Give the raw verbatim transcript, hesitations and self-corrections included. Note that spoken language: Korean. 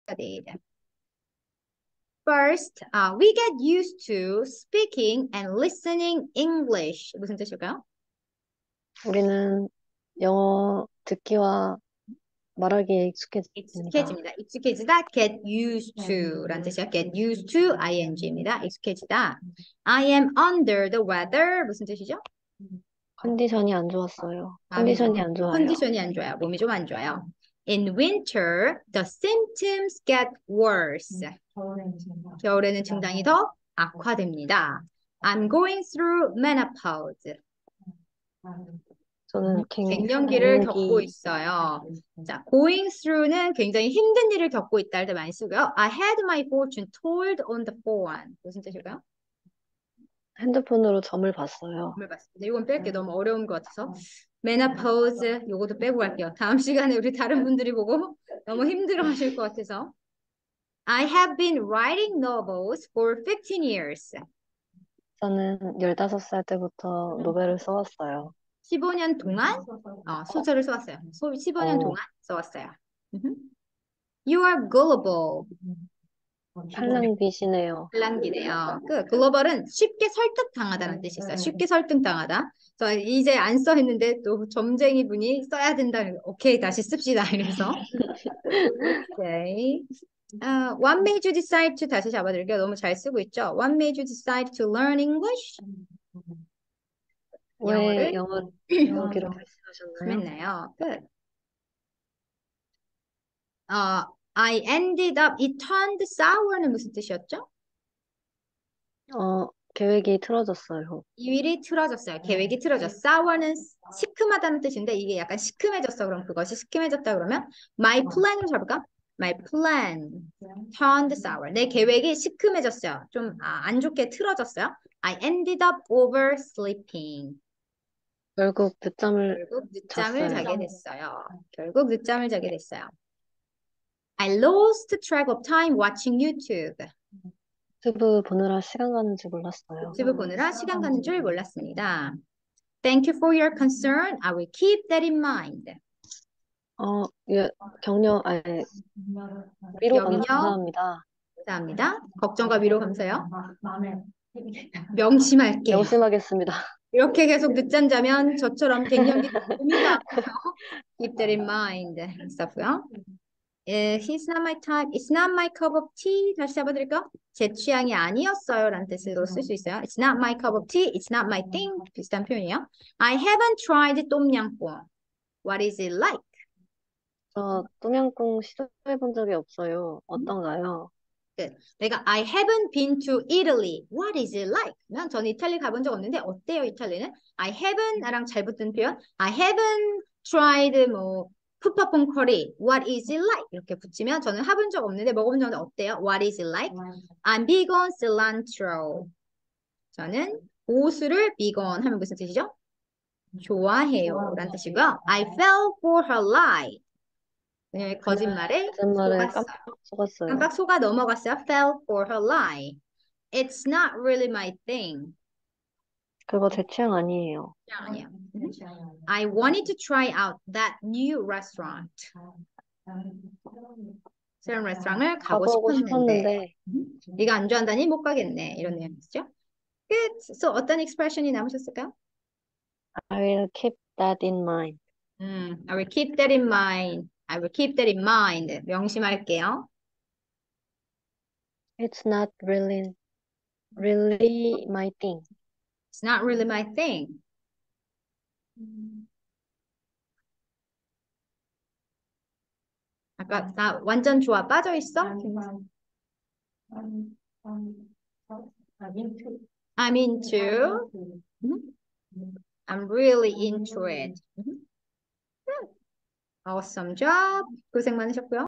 studied. First, uh, we get used to speaking and listening English. 무슨 뜻일까요? 우리는 영어 듣기와 말하기에 익숙해집니다. 익숙해집니다. 익숙해지다, get used to 라는 뜻이야. get used to, ing입니다. 익숙해지다. I am under the weather. 무슨 뜻이죠? 컨디션이 안 좋았어요. 마음이 컨디션이 안 좋아요. 컨디션이 안 좋아요. 몸이 좀 안 좋아요. In winter, the symptoms get worse. 겨울에는 증상이 더 악화됩니다. I'm going through menopause. 저는 갱, 갱년기를 갱년기 겪고 있어요. 자, going through는 굉장히 힘든 일을 겪고 있다 할 때 많이 쓰고요. I had my fortune told on the phone. 무슨 뜻일까요? 핸드폰으로 점을 봤어요. 점을 봤습니다. 이건 뺄게요. 너무 어려운 것 같아서. menopause 요것도 빼고 갈게요. 다음 시간에 우리 다른 분들이 보고 너무 힘들어 하실 것 같아서. I have been writing novels for fifteen years. 저는 열다섯 살 때부터 노벨을 써왔어요. 십오 년 동안 어, 소설을 써왔어요. 소, 십오 년 어, 동안 써왔어요. You are gullible. 팔랑귀시네요. 팔랑귀네요. 그 글로벌은 쉽게 설득당하다는 뜻이 있어요. 쉽게 설득당하다. 저 이제 안 써 했는데 또 점쟁이 분이 써야 된다. 오케이 다시 씁시다. 이래서 오케이. Uh, what made you decide to 다시 잡아드릴게요. 너무 잘 쓰고 있죠. What made you decide to learn English? 왜 영어를 영어 배우기로 결심하셨나요? 했나요? 끝. 어, I ended up, it turned sour는 무슨 뜻이었죠? 어, 계획이 틀어졌어요. 일이 틀어졌어요. 계획이 틀어졌어. sour는 시큼하다는 뜻인데 이게 약간 시큼해졌어. 그럼 그것이 시큼해졌다 그러면 my plan을 잡을까? My plan turned sour. 내 계획이 시큼해졌어요. 좀 아, 안 좋게 틀어졌어요. I ended up oversleeping. 결국 늦잠을 결국 늦잠을 잤어요. 자게 됐어요. 결국 늦잠을 자게 됐어요. I lost track of time watching YouTube. 유튜브 보느라 시간 가는 줄 몰랐어요. 유튜브 보느라 시간 가는 줄 몰랐습니다. Thank you for your concern. I will keep that in mind. 어, 예, 격려, 아니, 위로 염려 감사합니다. 감사합니다. 걱정과 위로 감사요. 명심할게요. 명심하겠습니다. 이렇게 계속 늦잠 자면 저처럼 갱년기 몸이가 아프죠. Keep that in mind. 있었고요. Uh, he's not my type. It's not my cup of tea. 다시 잡아드릴까요? 제 취향이 아니었어요. 라는 뜻으로 쓸 수 있어요. It's not my cup of tea. It's not my thing. 비슷한 표현이에요. I haven't tried 똠양꿍. What is it like? 저 똠양꿍 시도해본 적이 없어요. 어떤가요? 그, 내가 I haven't been to Italy. What is it like? 난 저는 이탈리 가본 적 없는데 어때요 이탈리는? I haven't랑 잘 붙은 표현. I haven't tried 뭐 푸파퐁 커리. What is it like? 이렇게 붙이면 저는 해본 적 없는데 먹어본 적 없는데 어때요? What is it like? I'm big on cilantro. 저는 고수를 big on 하면 무슨 뜻이죠? 좋아해요 라는 뜻이고요. I fell for her lie. 그녀의 거짓말에 거짓말에 속았어요. 깜빡 속았어요. 깜빡 속아 넘어갔어요. Fell for her lie. It's not really my thing. 그거 제 취향 아니에요. 아니야. I wanted to try out that new restaurant. 새로운 레스토랑을 가고 가보고 싶었는데, 싶었는데 네가 안 좋아한다니 못 가겠네. 이런 내용이죠. 끝. So 어떤 expression이 남으셨을까요? I will keep that in mind. 음, I will keep that in mind. I will keep that in mind. 명심할게요. It's not really, really my thing. It's not really my thing. 아까 나 완전 좋아 빠져 있어? I'm into. I'm really into it. Awesome job. 고생 많으셨고요.